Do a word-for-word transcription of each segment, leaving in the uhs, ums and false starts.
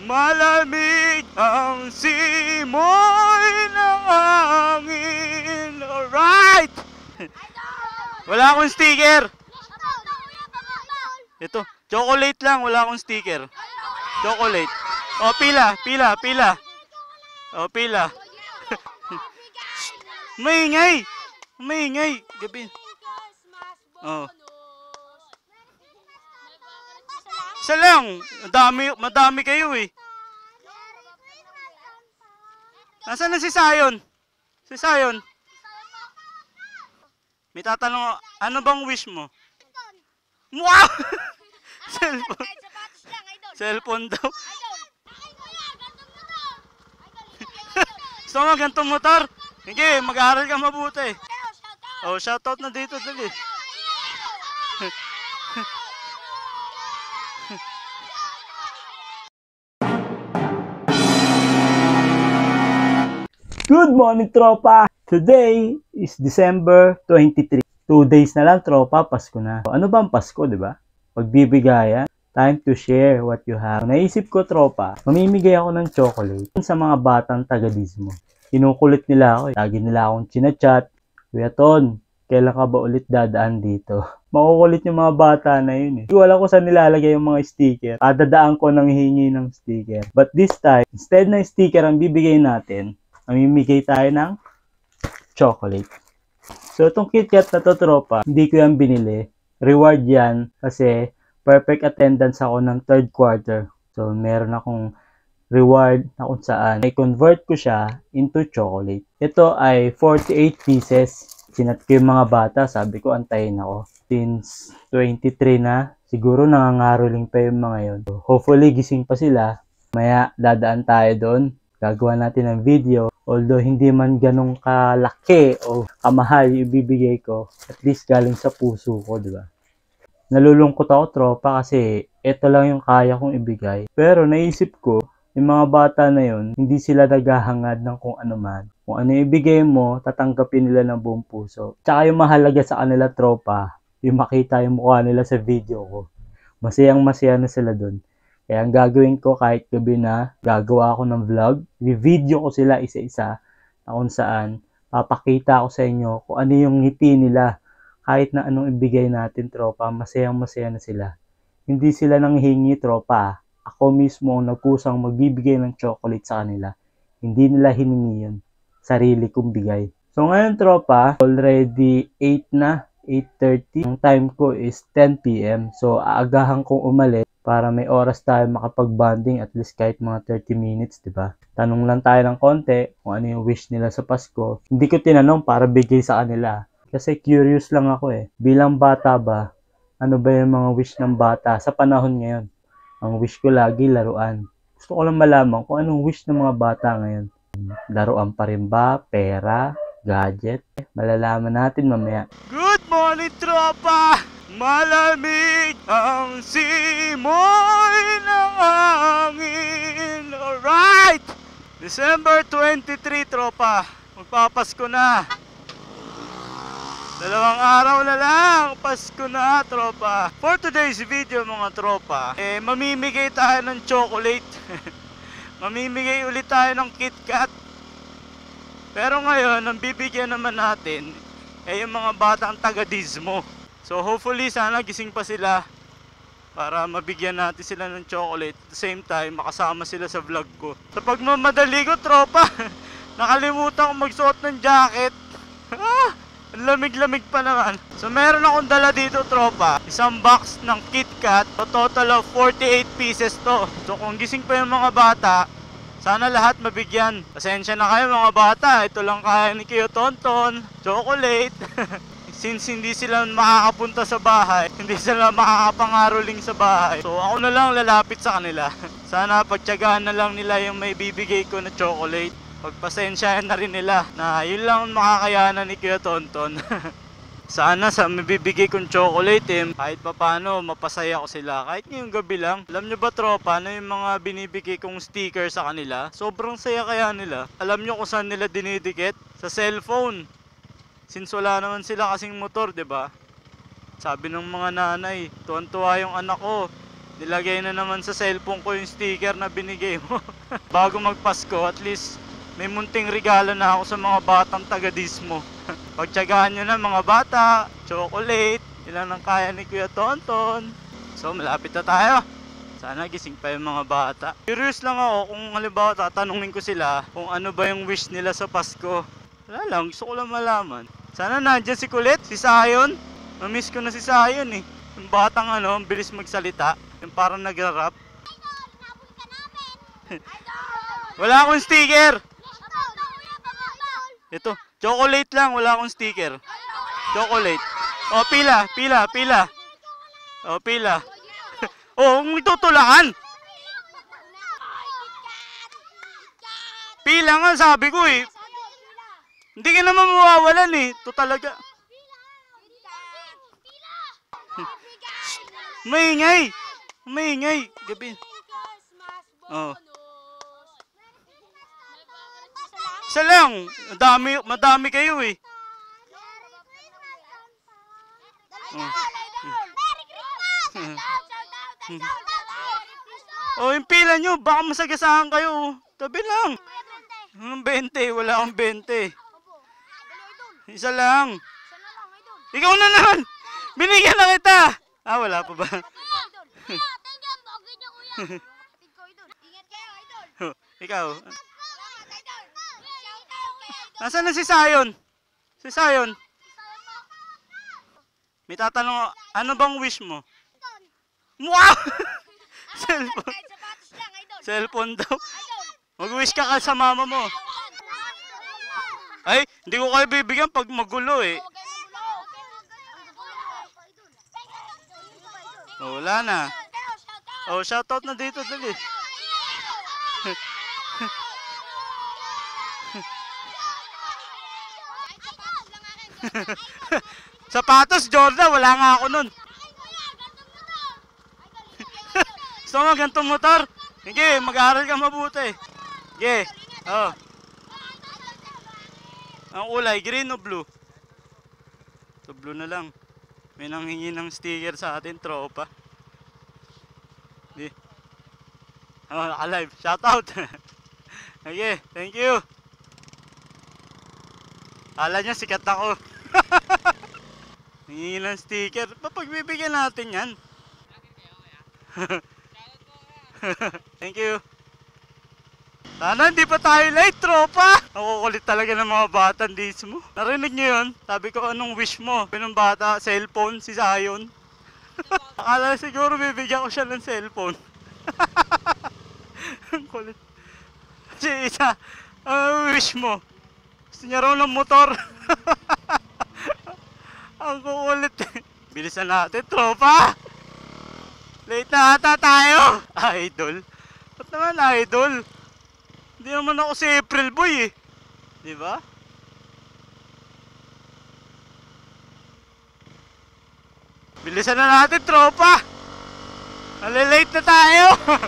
Malamig ang simoy ng hangin. Alright! Wala akong sticker. Ito, chocolate lang, wala akong sticker. Chocolate. O, pila, pila, pila. O, pila. Maingay! Maingay! Gabi. O. Isa lang. Madami, madami kayo eh. Nasaan na si Sayon? Si Sayon? May tatanong, ano bang wish mo? Wow! Cellphone. Cellphone daw. Gusto mo gantong motor? Sige, mag-aaral ka mabuti. Oh, shoutout na dito, dali. Good morning, tropa! Today is December twenty-three. Two days na lang, tropa, Pasko na. Ano ba ang Pasko, di ba? Pagbibigayan. Time to share what you have. Naisip ko, tropa, mamimigay ako ng chocolate sa mga batang tagadismo. Kinukulit nila ako. Lagi nila akong chinachat. Kuya Ton, kailan ka ba ulit dadaan dito? Makukulit yung mga bata na yun eh. Wala ko saan nilalagay yung mga sticker. Adadaan ko nang hingi ng sticker. But this time, instead ng sticker ang bibigay natin, mamimigay tayo ng chocolate. So, itong KitKat na to, tropa, hindi ko yan binili. Reward yan kasi perfect attendance ako ng third quarter. So, meron akong reward na kung saan i-convert ko siya into chocolate. Ito ay forty-eight pieces. Sinat ko yung mga bata. Sabi ko, antayin ako. Since twenty-three na, siguro nangangaroling pa yung mga yun. So, hopefully, gising pa sila. Maya, dadaan tayo doon. Gagawa natin ng video. Although hindi man ganong kalaki o kamahal yung ibibigay ko, at least galing sa puso ko, di ba? Nalulungkot ako, tropa, kasi ito lang yung kaya kong ibigay. Pero naisip ko, yung mga bata na yun, hindi sila naghahangad ng kung ano man. Kung ano yung ibigay mo, tatanggapin nila ng buong puso. Tsaka yung mahalaga sa kanila, tropa, yung makita yung mukha nila sa video ko. Masayang masaya na sila dun. Kaya ang gagawin ko kahit gabi na, gagawa ako ng vlog. I-video ko sila isa-isa na kung saan papakita ko sa inyo kung ano yung ngiti nila. Kahit na anong ibigay natin, tropa, masayang masaya na sila. Hindi sila nanghingi, tropa. Ako mismo ang nagkusang magbibigay ng chocolate sa kanila. Hindi nila hiningi yun. Sarili kong bigay. So ngayon, tropa, already eight na, eight thirty. Ang time ko is ten p m So aagahan kong umalis para may oras tayo makapag-bonding at least kahit mga thirty minutes, di ba? Tanong lang tayo ng konti kung ano yung wish nila sa Pasko. Hindi ko tinanong para bigay sa kanila. Kasi curious lang ako eh. Bilang bata ba, ano ba yung mga wish ng bata sa panahon ngayon? Ang wish ko lagi, laruan. Gusto ko lang malaman kung anong wish ng mga bata ngayon. Laruan pa rin ba? Pera? Gadget? Malalaman natin mamaya. Good morning, tropa! Malamig ang simoy ng hangin. Alright! December twenty-three, tropa. Magpapasko na. Dalawang araw na lang, Pasko na, tropa. For today's video, mga tropa, eh, mamimigay tayo ng chocolate. Mamimigay ulit tayo ng KitKat. Pero ngayon, ang bibigyan naman natin, eh, yung mga batang tagadismo. So, hopefully, sana gising pa sila para mabigyan natin sila ng chocolate. At the same time, makasama sila sa vlog ko. Sa pagmamadali ko, tropa, nakalimutan kong magsuot ng jacket. Ah! Lamig-lamig pa naman. So meron akong dala dito, tropa. Isang box ng KitKat. So total of forty-eight pieces to. So kung gising pa yung mga bata, sana lahat mabigyan. Pasensya na kayo mga bata. Ito lang kaya ni Kuya Tonton. Chocolate. Since hindi sila makakapunta sa bahay, hindi sila makakapangaroling sa bahay, so ako na lang lalapit sa kanila. Sana pagtiyagaan na lang nila yung may bibigay ko na chocolate. Pagpasensyahan na rin nila na yun lang ang makakayanan ni Kuya Tonton. Sana sa mabibigay kong chocolate eh, kahit pa paano mapasaya ko sila. Kahit ngayong gabi lang. Alam nyo ba, tropa, na yung mga binibigay kong sticker sa kanila, sobrang saya kaya nila. Alam nyo kung saan nila dinidikit? Sa cellphone. Since wala naman sila kasing motor, 'di ba? Sabi ng mga nanay, tuwan-tuwa yung anak ko. Nilagay na naman sa cellphone ko yung sticker na binigay mo. Bago magpasko, at least may munting regalo na ako sa mga batang taga-Dismo. Pagtyagaan nyo na mga bata, chocolate, ilan ang kaya ni Kuya Tonton. So malapit na tayo. Sana gising pa yung mga bata. Curious lang ako kung halimbawa tatanungin ko sila kung ano ba yung wish nila sa Pasko. Wala lang, gusto ko lang malaman. Sana nandyan si Kulit, si Sayon. Mamiss ko na si Sayon eh. Yung batang ano, ang bilis magsalita. Yung parang nagra-rap. Wala akong sticker. Ito, chocolate lang, wala akong sticker. Chocolate. O, pila, pila, pila. O, pila. O, kung itutulaan. Pila nga, sabi ko eh. Hindi ka naman mawawalan eh. Ito talaga. Maingay. Maingay. Gabi. Oh. Isa lang. Madami, madami kayo eh. Oh. Oh, yung pila nyo. Baka masagasaan kayo. Tabi lang. Ang bente. Wala akong bente. Isa lang. Ikaw na naman. Binigyan na kita. Ah, wala pa ba? Ikaw. Nasaan na si Sayon? Si Sayon. May tatanong, ano bang wish mo? Wow! Cellphone. Cellphone daw. Mag-wish ka ka sa mama mo. Ay, hindi ko kayo bibigyan pag magulo eh. Oh, wala na. Oh, shoutout na dito, dali. Sapatos, Jordan, wala nga ako nun. Gusto mo gantong motor? Sige, mag-aaral ka mabuti. Sige, oh. Ang kulay, green o blue? So, blue na lang. May nanghingi ng sticker sa atin, tropa. Di. Oh, naka-live. Shoutout. Okay, thank you. Kala niya sikat ako. Nanghingi ng sticker. Papagbibigyan natin yan. Thank you. Sana hindi pa tayo late, tropa. Nakukulit talaga ng mga bata Dismo. Narinig niyo yun? Sabi ko, anong wish mo? Pinong bata, cellphone, si Sayon. Akala siguro bibigyan ko siya ng cellphone. Ang kulit. Si isa, anong wish mo? Gusto niya raw ng motor. Ang kukulit. Bilisan natin, tropa. Late na ata tayo. Idol. Ba't naman idol? Hindi naman ako si April Boy eh. Di ba? Bilisan na natin, tropa. Nalilate na tayo.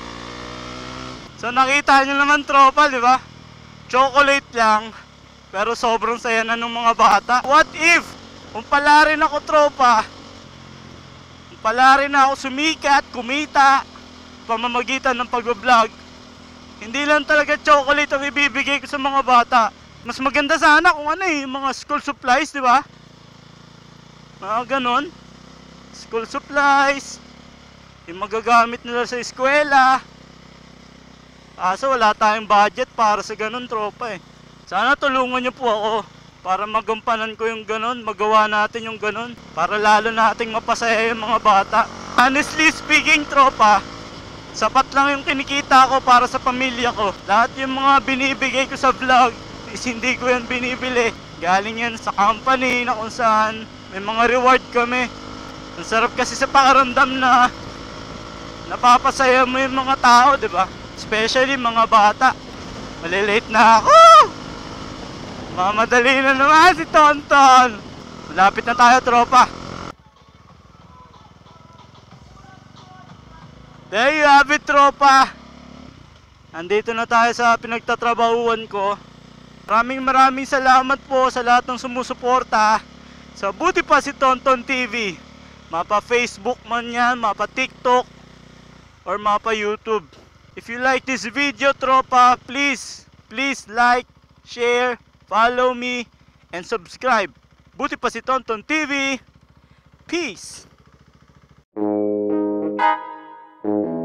So nakita nyo naman, tropa, di ba? Chocolate lang. Pero sobrang saya na ng mga bata. What if, kung pala rin ako, tropa, kung pala rin ako sumikat, kumita, pamamagitan ng pag-vlog, hindi lang talaga chocolate ang ibibigay ko sa mga bata. Mas maganda sana kung ano eh, mga school supplies, di ba? Mga ganon. School supplies, yung magagamit nila sa eskwela. Kaso wala tayong budget para sa ganon, tropa eh. Sana tulungan niyo po ako para magampanan ko yung ganon, magawa natin yung ganon, para lalo nating mapasaya yung mga bata. Honestly speaking, tropa, sapat lang yung kinikita ko para sa pamilya ko. Lahat yung mga binibigay ko sa vlog is hindi ko yan binibili. Galing yan sa company na kung saan may mga reward kami. Ang sarap kasi sa pakiramdam na napapasaya mo yung mga tao, di ba? Especially mga bata. Malilate na ako! Mamadali na naman si Tonton. Malapit na tayo, tropa. There you have it, tropa. Andito na tayo sa pinagtatrabahuan ko. Maraming maraming salamat po sa lahat ng sumusuporta sa Buti Pa Si Tonton T V. Mapa Facebook man yan, mapa TikTok, or mapa YouTube. If you like this video, tropa, please, please like, share, follow me, and subscribe. Buti pa si Tonton T V. Peace!